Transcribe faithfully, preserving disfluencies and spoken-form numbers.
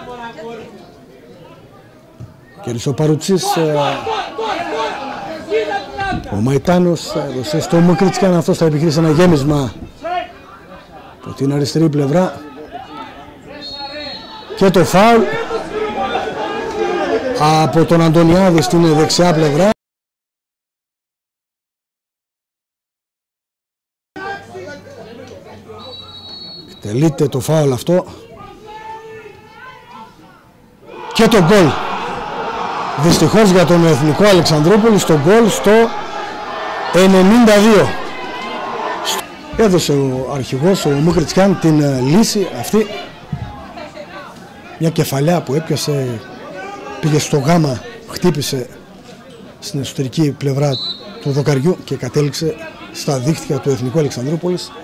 Κέρδισε ο Παρουτσής. Ο Μαϊτάνος έδωσε στο Μουκριτσκιάν, αυτός θα επιχειρήσει ένα γέμισμα από την αριστερή πλευρά. Και το φάουλ από τον Αντωνιάδη στην δεξιά πλευρά. Τελείται το φάουλ αυτό. Και το γκολ. Δυστυχώς για τον Εθνικό Αλεξανδρούπολη, στο γκολ στο ενενήντα δύο. Έδωσε ο αρχηγός, ο Μουκριτσκιάν, την λύση αυτή. Μια κεφαλιά που έπιασε, πήγε στο γάμα, χτύπησε στην εσωτερική πλευρά του δοκαριού και κατέληξε στα δίχτυα του Εθνικού Αλεξανδρούπολης.